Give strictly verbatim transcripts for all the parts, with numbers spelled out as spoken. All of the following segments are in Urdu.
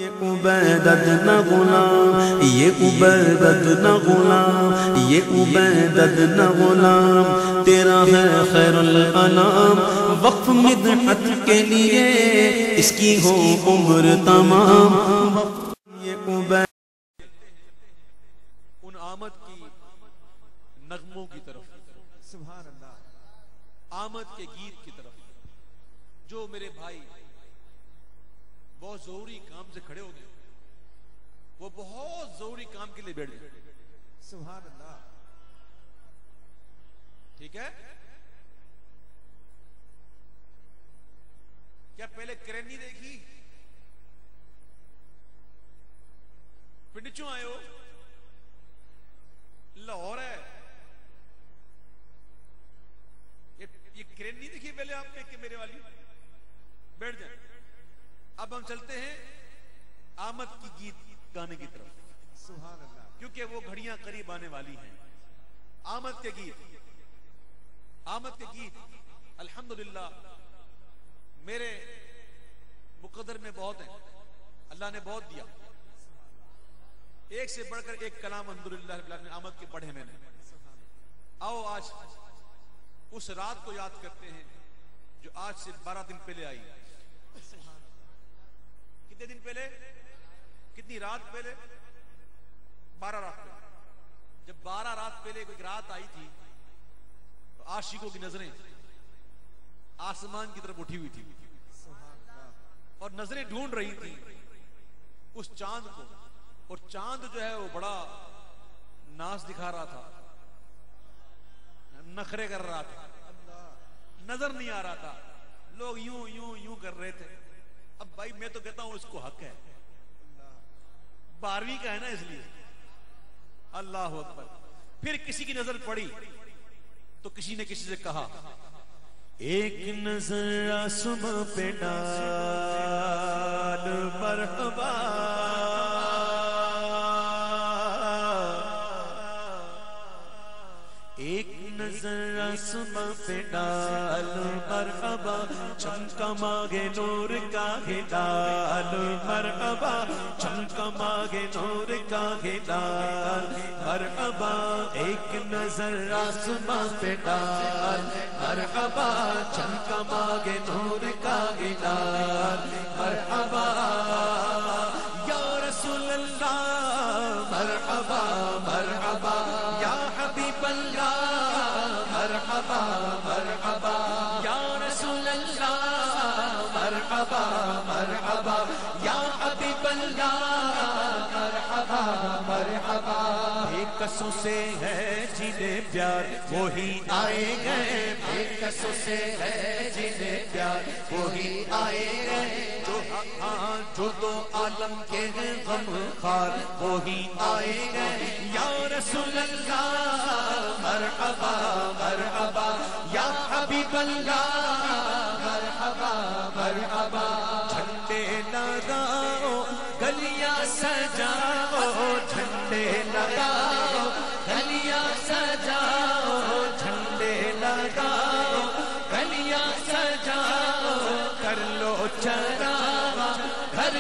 عبیدت نہ غلام، یہ عبیدت نہ غلام، یہ عبیدت نہ غلام، تیرا ہے خیر الانام، وقف مدحت کے لیے اس کی ہو عمر تمام۔ یہ عبید ان آمد کی نغموں کی طرف، سبحان اللہ، آمد کے گیت کی طرف، جو میرے بھائی بہت ضروری کام سے کھڑے ہو گئے، وہ بہت ضروری کام کے لیے بیٹھ گئے، سبحان اللہ، ٹھیک ہے؟ کیا پہلے کرینی دیکھی؟ پنڈچوں آئے ہو؟ لاہور ہے، یہ کرین نہیں دیکھی پہلے آپ نے کہ میرے والی؟ بیٹھ جائیں۔ اب ہم چلتے ہیں آمد کی گیت گانے کی طرف، سبحان اللہ، کیونکہ وہ گھڑیاں قریب آنے والی ہیں۔ آمد کے گیت، آمد کے گیت الحمدللہ میرے مقدر میں بہت ہیں، اللہ نے بہت دیا، ایک سے بڑھ کر ایک کلام الحمدللہ رب العالمین آمد کے پڑھے میں نے۔ آؤ آج اس رات کو یاد کرتے ہیں جو آج سے بارہ دن پہلے آئی۔ کتنے دن پہلے؟ کتنی رات پہلے؟ بارہ رات پہلے۔ جب بارہ رات پہلے ایک رات آئی تھی تو عاشقوں کی نظریں آسمان کی طرف اٹھی ہوئی تھی اور نظریں ڈھونڈ رہی تھی اس چاند کو، اور چاند جو ہے وہ بڑا ناز دکھا رہا تھا، نخرے کر رہا تھا، نظر نہیں آ رہا تھا، لوگ یوں یوں یوں کر رہے تھے۔ اب بھائی میں تو کہتا ہوں اس کو حق ہے، بارہویں کا ہے نا، اس لیے اللہ اکبر۔ پھر کسی کی نظر پڑی تو کسی نے کسی سے کہا، ایک نظر آسماں پہ ڈال مرحبا، ایک نظر آسماں پہ ڈال مرحبا، چمکا ماگے نور کا ہلال مرحبا، چمکا ماگے نور کا ہلال مرحبا، ایک نظر آسماں پہ ڈال مرحبا، چمکا ماگے نور کا ہلال مرحبا، یا رسول اللہ مرحبا مرحبا، یا حبیب اللہ مرحبا مرحبا، یا رسول اللہ مرحبا مرحبا، یا حبیب اللہ مرحبا مرحبا، بے کسوں سے ہے جنہیں پیار وہی آئے گئے، بے کسوں سے ہے جنہیں پیار وہی آئے گئے، جو ہاں جو دو عالم کے ہیں غم خار وہی آئے گئے، یا رسول اللہ مرحبا مرحبا، یا حبیب اللہ مرحبا مرحبا، جھنڈے لگاؤ گلیاں سجاؤ، جھنڈے لگاؤ گلیاں سجاؤ، جھنڈے لگاؤ گلیاں سجاؤ، کر لو چراغا گھر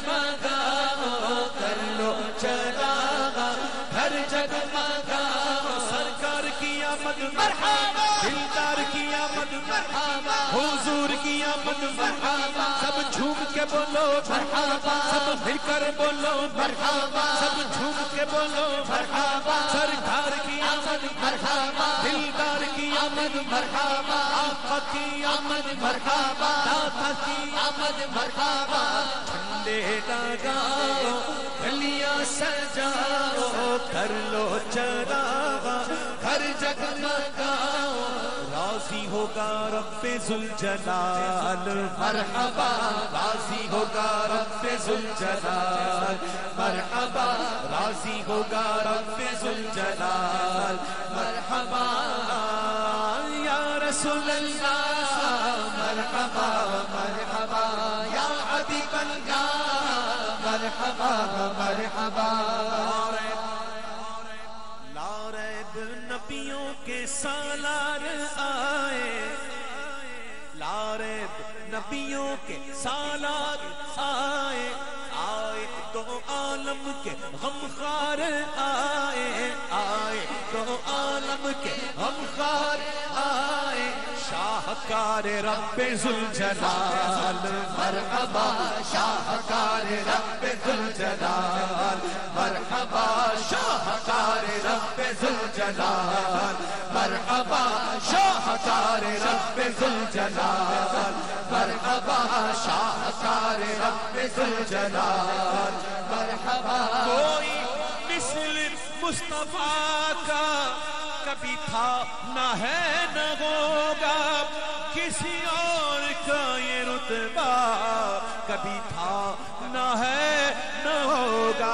جگمگاؤ، کر لو چراغا گھر جگمگاؤ، سرکار کی آمد مرحبا، دلدار کی آمد مرحبا، حضور کی آمد مرحبا، سب جھوم کے بولو مرحبا، سب مل کر بولو مرحبا، سب جھوم کے بولو مرحبا، سرکار کی آمد مرحبا، دلدار کی آمد مرحبا، آقا کی آمد مرحبا، داتا کی آمد مرحبا، جھنڈے لگاؤ گلیاں سجاؤ، کر لو چراغا گھر جگمگاؤ، راضی ہوگا رب ذوالجلال مرحبا، راضی ہوگا رب ذوالجلال مرحبا، راضی ہوگا رب ذوالجلال مرحبا، یا رسول اللہ مرحبا مرحبا، یا حبیب اللہ مرحبا مرحبا، لا ریب نبیوں کے سالار آئے، لا ریب نبیوں کے سالار آئے، آئے شاہکار رب ذوالجلال مرحبا شاہکار رب ذوالجلال مرحبا شاہکار رب ذوالجلال مرحبا شاہکار رب ذوالجلال مرحبا شاہکار رب ذوالجلال مرحبا کوئی مثل مصطفیٰ کا کبھی تھا نہ ہے نہ ہوگا کسی اور کا یہ رتبہ کبھی تھا نہ ہے نہ ہوگا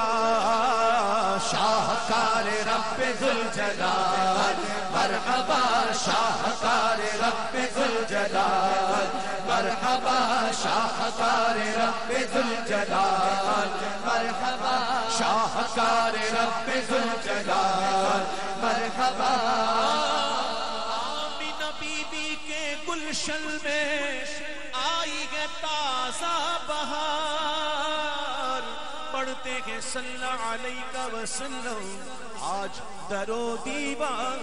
شاہکار رب ذوالجلال مرحبا شاہکار رب ذوالجلال مرحبا شاہکار رب ذوالجلال مرحبا شاہکار رب ذوالجلال مرحبا آمینہ بی بی کے گلشن میں آئی ہے تازہ بہار پڑھتے ہیں صلی اللہ علیہ وسلم آج در و دیوار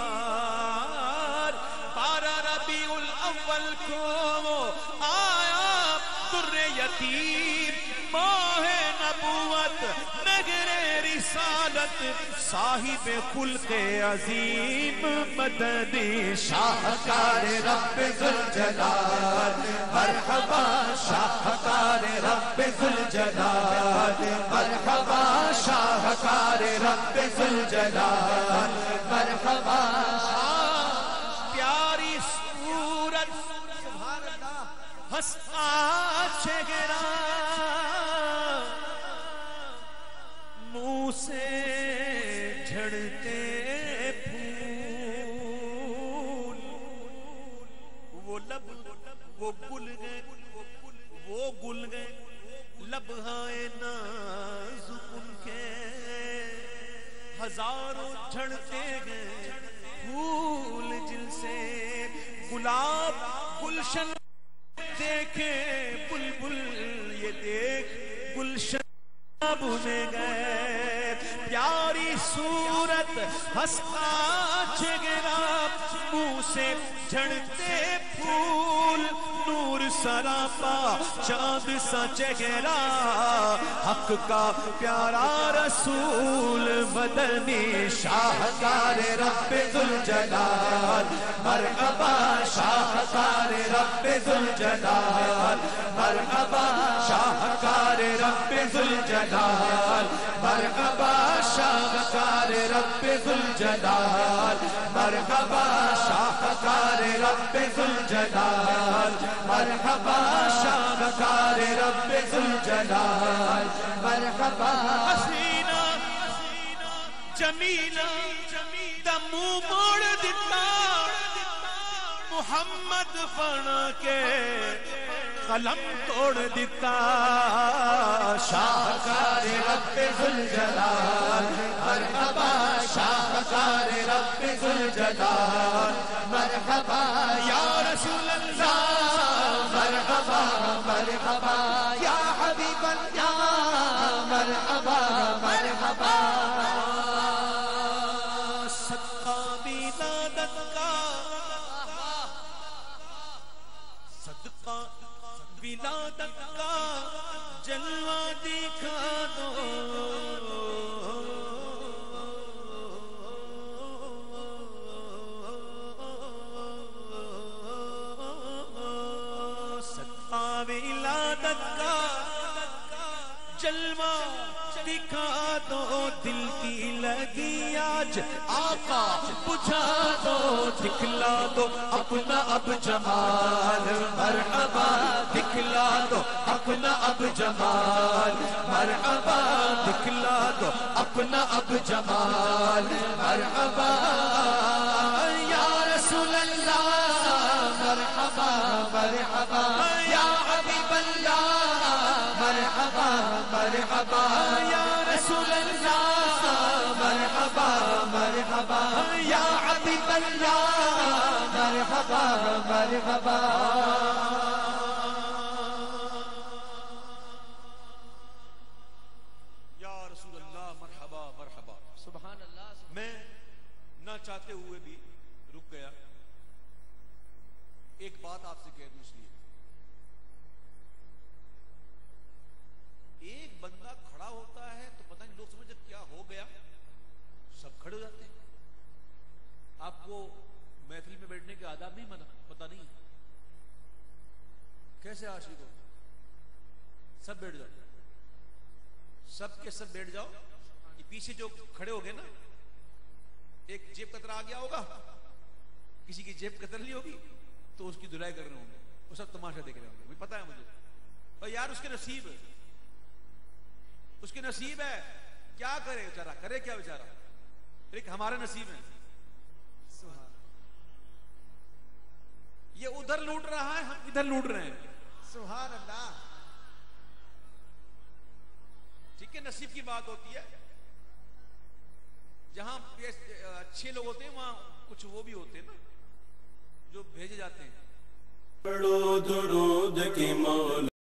بارہ ربیع الاول کو آیا در یتیم ماہ نبوت نگر رسالت صاحب خلق عظیم مدنی شاہکار رب ذوالجلال مرحبا شاہکار رب ذوالجلال مرحبا شاہکار رب ذوالجلال مرحبا پیاری صورت سبحان اللہ ہنستا چہرہ منہ سے جھڑتے پھول وہ لب وہ گل گئے وہ گل گئے لب ہائے نازک ان کے ہزاروں جھڑتے گئے پھول جل سے گلاب گلشن دیکھے بلبل یہ دیکھ گلشن بنے گئے پیاری صورت ہنستا چہرہ منہ سے جھڑتے پھول نور سراپا چاند سا چہرہ حق کا پیارا رسول مدنی شاہکار رب ذوالجلال مرحبا شاہکار رب ذوالجلال مرحبا شاہکار رب ذوالجلال مرحبا شاہکار رب ذوالجلال مرحبا شاہکار رب ذوالجلال مرحبا شاہکار رب ذوالجلال مرحبا حسینہ جمیلہ دمو موڑ دیتا محمد بنا کے قلم توڑ دیتا شاہکار رب ذوالجلال مرحبا شاہکار رب ذوالجلال مرحبا یا رسول اللہ مرحبا مرحبا یا حبیب اللہ مرحبا مرحبا صدقہ ولادت کا صدقہ ولادت کا جلوہ دکھا دو صدقہ ولادت کا جلوہ دکھا دو دل کی لگی آج آقا بجھا دو دکھلا دو اپنا اب جمال مرحبا دکھلا دو اپنا اب جمال مرحبا دکھلا دو اپنا اب جمال مرحبا یا رسول اللہ مرحبا مرحبا یا حبیب اللہ مرحبا مرحبا یا رسول اللہ مرحبا مرحبا یا حبیب اللہ مرحبا مرحبا یا رسول اللہ مرحبا مرحبا سبحان اللہ میں نہ چاہتے ہوئے بھی رک گیا ایک بات آپ سے کہہ دوں اس لیے، ایک بندہ کھڑا ہوتا ہے تو پتہ نہیں لوگ سمجھتے کیا ہو گیا، سب کھڑے ہو جاتے ہیں. آپ کو محفل میں بیٹھنے کے آداب نہیں مانا پتہ نہیں کیسے عاشق ہو، سب بیٹھ جاؤ، سب کے سب بیٹھ جاؤ. یہ پیچھے جو کھڑے ہو گئے نا، ایک جیب کترا آ گیا ہوگا، کسی کی جیب کتر لی ہوگی تو اس کی دھلائی کر رہے ہوں گے، وہ سب تماشا دیکھ رہے ہوں گے. مجھے پتا ہے مجھے، اور یار اس کے نصیب ہے، اس کے نصیب ہے، کیا کرے بیچارہ، کرے کیا بیچارہ. ایک ہمارے نصیب ہے، یہ ادھر لوٹ رہا ہے، ہم ادھر لوٹ رہے ہیں. سبحان اللہ. ٹھیک ہے، نصیب کی بات ہوتی ہے. جہاں اچھے لوگ ہوتے ہیں وہاں کچھ وہ بھی ہوتے ہیں نا جو بھیجے جاتے ہیں. پڑھو درود کی مولا